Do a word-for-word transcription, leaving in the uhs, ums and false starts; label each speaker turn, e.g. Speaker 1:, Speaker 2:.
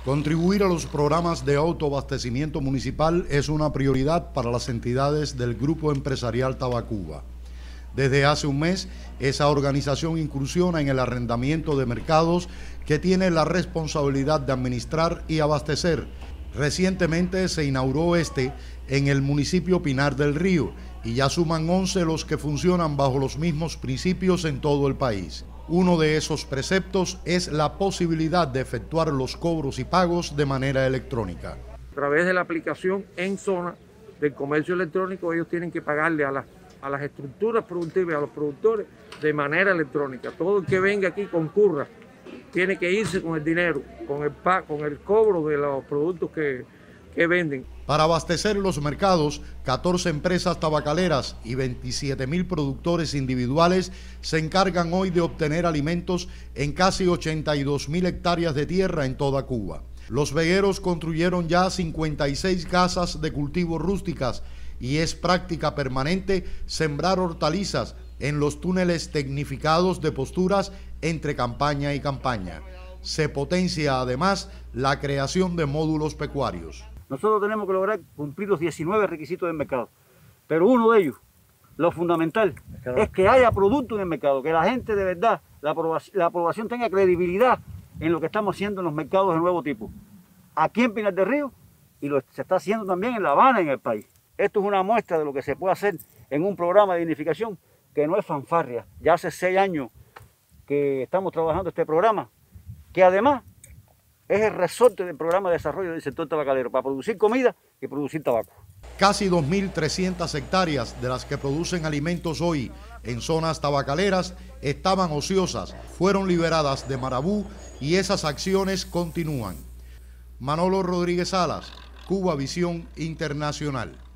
Speaker 1: Contribuir a los programas de autoabastecimiento municipal es una prioridad para las entidades del Grupo Empresarial Tabacuba. Desde hace un mes, esa organización incursiona en el arrendamiento de mercados que tiene la responsabilidad de administrar y abastecer. Recientemente se inauguró este en el municipio Pinar del Río y ya suman once los que funcionan bajo los mismos principios en todo el país. Uno de esos preceptos es la posibilidad de efectuar los cobros y pagos de manera electrónica.
Speaker 2: A través de la aplicación en zona del comercio electrónico, ellos tienen que pagarle a, la, a las estructuras productivas, a los productores, de manera electrónica. Todo el que venga aquí concurra, tiene que irse con el dinero, con el, con el cobro de los productos que, que venden.
Speaker 1: Para abastecer los mercados, catorce empresas tabacaleras y veintisiete mil productores individuales se encargan hoy de obtener alimentos en casi ochenta y dos mil hectáreas de tierra en toda Cuba. Los vegueros construyeron ya cincuenta y seis casas de cultivo rústicas y es práctica permanente sembrar hortalizas en los túneles tecnificados de posturas entre campaña y campaña. Se potencia además la creación de módulos pecuarios.
Speaker 3: Nosotros tenemos que lograr cumplir los diecinueve requisitos del mercado, pero uno de ellos, lo fundamental, es que haya producto en el mercado, que la gente de verdad, la aprobación, la aprobación tenga credibilidad en lo que estamos haciendo en los mercados de nuevo tipo, aquí en Pinar del Río y lo se está haciendo también en La Habana, en el país. Esto es una muestra de lo que se puede hacer en un programa de dignificación que no es fanfarria. Ya hace seis años que estamos trabajando este programa, que además es el resorte del programa de desarrollo del sector tabacalero para producir comida y producir tabaco.
Speaker 1: Casi dos mil trescientas hectáreas de las que producen alimentos hoy en zonas tabacaleras estaban ociosas, fueron liberadas de Marabú y esas acciones continúan. Manolo Rodríguez Salas, Cuba Visión Internacional.